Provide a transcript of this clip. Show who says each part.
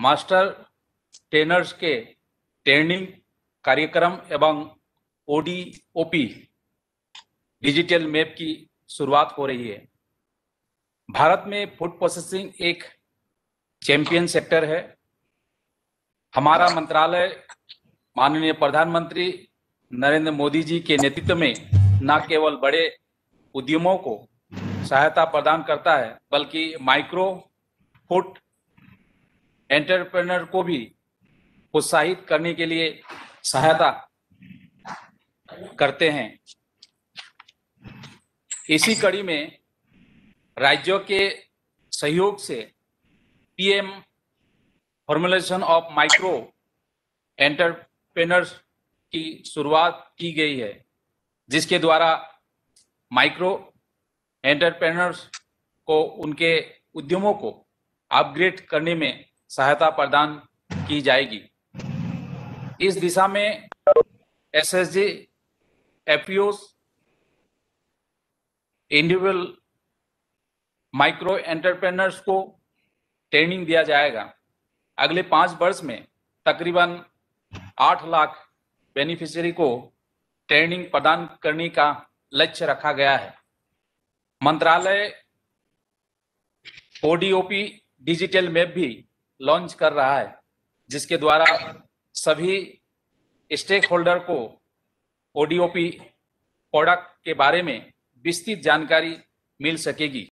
Speaker 1: Master trainers के training कार्यक्रम एवं ओडीओपी डिजिटल मैप की शुरुआत हो रही है। भारत में फूड प्रोसेसिंग एक चैंपियन सेक्टर है। हमारा मंत्रालय माननीय प्रधानमंत्री नरेंद्र मोदी जी के नेतृत्व में न केवल बड़े उद्यमों को सहायता प्रदान करता है, बल्कि माइक्रो फूड एंटरप्रेन्योर को भी प्रोत्साहित करने के लिए सहायता करते हैं। इसी कड़ी में राज्यों के सहयोग से PM formulation of micro entrepreneurs की शुरुआत की गई है, जिसके द्वारा माइक्रो एंटरप्रेन्योर्स को उनके उद्यमों को अपग्रेड करने में सहायता प्रदान की जाएगी। इस दिशा में SHG FPOs individual micro entrepreneurs को ट्रेनिंग दिया जाएगा। अगले 5 वर्ष में तकरीबन 8 लाख बेनिफिशियरी को ट्रेनिंग प्रदान करने का लक्ष्य रखा गया है। मंत्रालय ओडीओपी डिजिटल मैप भी लॉन्च कर रहा है, जिसके द्वारा सभी स्टेक होल्डर को ओडीओपी प्रोडक्ट के बारे में विस्तृत जानकारी मिल सकेगी।